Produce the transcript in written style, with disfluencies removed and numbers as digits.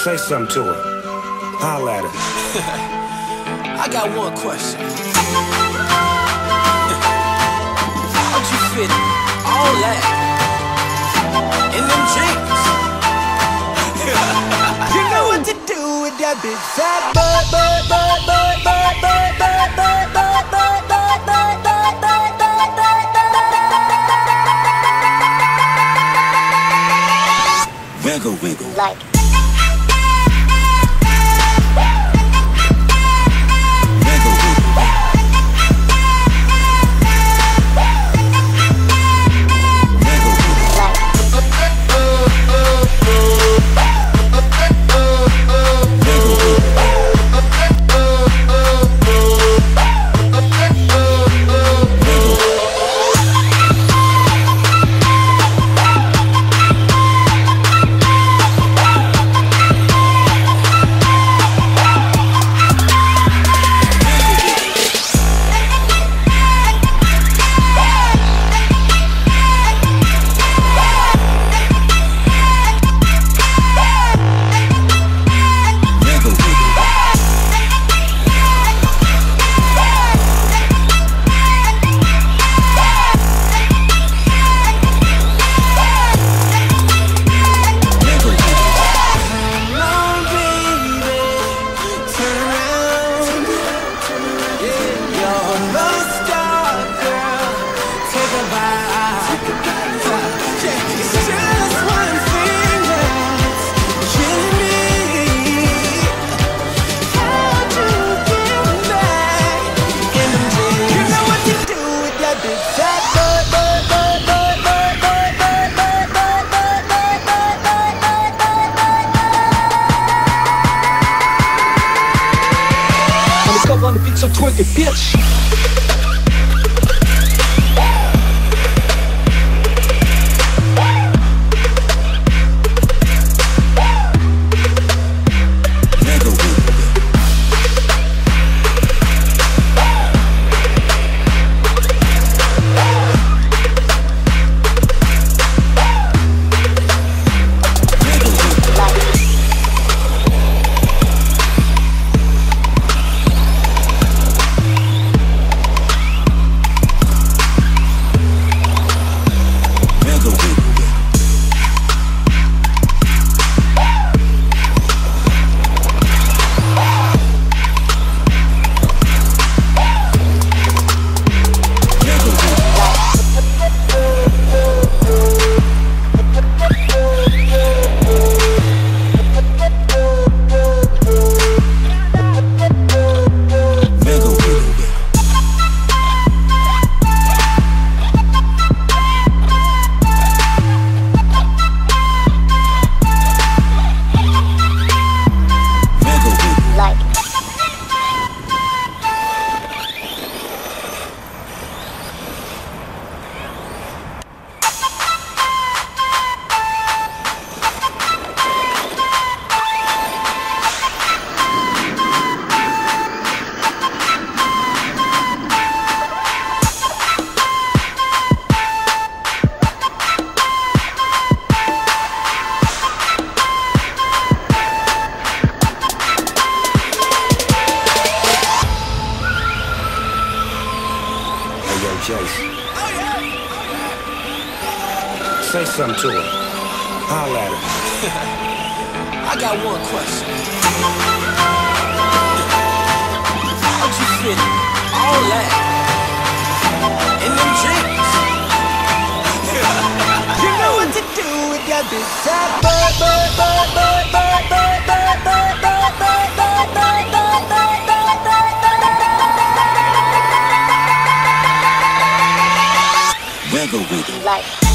Say something to her. Holla at her. I got one question. How'd you fit all that in them jeans? You know what to do with that big fat butt, butt, butt, butt, butt, butt, butt, butt, butt, butt, butt, butt, butt, butt, butt. Wiggle, wiggle. Like on the beat, so twerk it, bitch. Say something to her. Holla at her. I got one question. How'd you fit all that in them jeans? You know what to do with that big fat butt, butt, butt, butt, butt, butt, butt, butt, butt, butt, butt, butt, butt, butt, butt, butt. Wiggle, wiggle. like